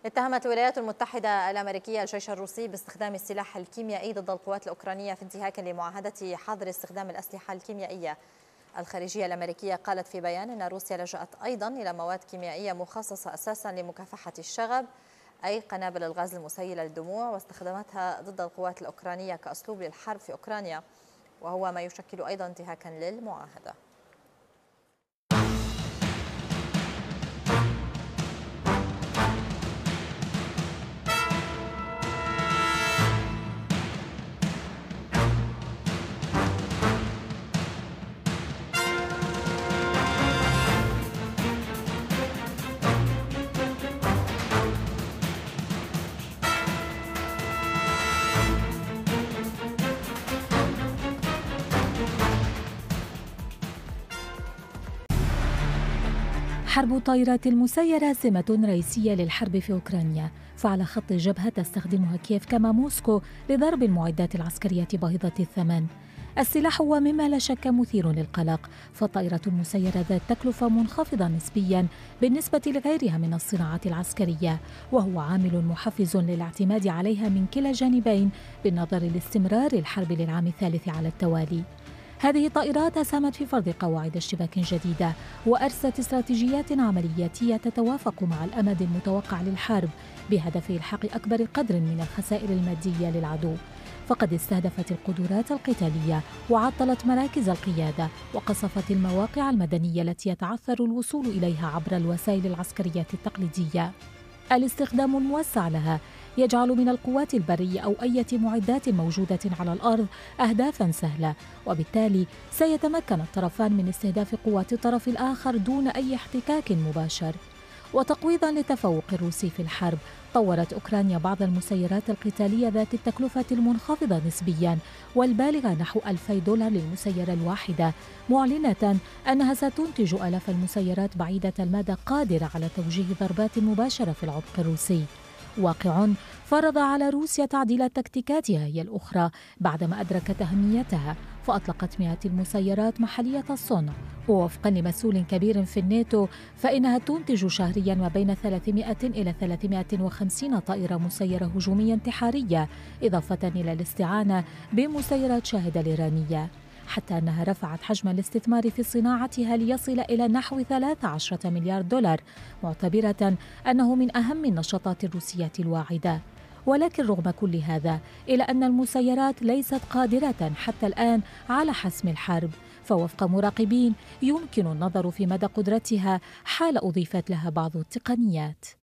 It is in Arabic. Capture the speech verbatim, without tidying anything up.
اتهمت الولايات المتحدة الأمريكية الجيش الروسي باستخدام السلاح الكيميائي ضد القوات الأوكرانية في انتهاك لمعاهدة حظر استخدام الأسلحة الكيميائية. الخارجية الأمريكية قالت في بيان أن روسيا لجأت أيضا إلى مواد كيميائية مخصصة أساسا لمكافحة الشغب، أي قنابل الغاز المسيلة للدموع، واستخدمتها ضد القوات الأوكرانية كأسلوب للحرب في أوكرانيا، وهو ما يشكل أيضا انتهاكا للمعاهدة. حرب الطائرات المسيرة سمة رئيسية للحرب في أوكرانيا، فعلى خط الجبهة تستخدمها كييف كما موسكو لضرب المعدات العسكرية باهظة الثمن. السلاح هو مما لا شك مثير للقلق، فالطائرة المسيرة ذات تكلفة منخفضة نسبيا بالنسبة لغيرها من الصناعات العسكرية، وهو عامل محفز للاعتماد عليها من كلا الجانبين بالنظر لاستمرار الحرب للعام الثالث على التوالي. هذه الطائرات أسهمت في فرض قواعد اشتباك جديدة وأرست استراتيجيات عملياتية تتوافق مع الأمد المتوقع للحرب بهدف إلحاق أكبر قدر من الخسائر المادية للعدو، فقد استهدفت القدرات القتالية وعطلت مراكز القيادة وقصفت المواقع المدنية التي يتعثر الوصول إليها عبر الوسائل العسكرية التقليدية. الاستخدام الموسع لها يجعل من القوات البرية أو أي معدات موجودة على الأرض أهدافاً سهلة، وبالتالي سيتمكن الطرفان من استهداف قوات الطرف الآخر دون أي احتكاك مباشر. وتقويضاً للتفوق الروسي في الحرب، طورت أوكرانيا بعض المسيرات القتالية ذات التكلفة المنخفضة نسبياً والبالغة نحو ألفي دولار للمسيرة الواحدة، معلنة أنها ستنتج آلاف المسيرات بعيدة المدى قادرة على توجيه ضربات مباشرة في العمق الروسي. واقع فرض على روسيا تعديل تكتيكاتها هي الأخرى بعدما أدركت أهميتها، فأطلقت مئات المسيرات محلية الصنع، ووفقا لمسؤول كبير في الناتو فإنها تنتج شهريا ما بين ثلاثمئة إلى ثلاثمئة وخمسين طائرة مسيرة هجومية انتحارية، إضافة إلى الاستعانة بمسيرات شاهد الإيرانية، حتى أنها رفعت حجم الاستثمار في صناعتها ليصل إلى نحو ثلاثة عشر مليار دولار، معتبرة أنه من أهم النشاطات الروسية الواعدة. ولكن رغم كل هذا، إلا أن المسيرات ليست قادرة حتى الآن على حسم الحرب، فوفق مراقبين يمكن النظر في مدى قدرتها حال أضيفت لها بعض التقنيات.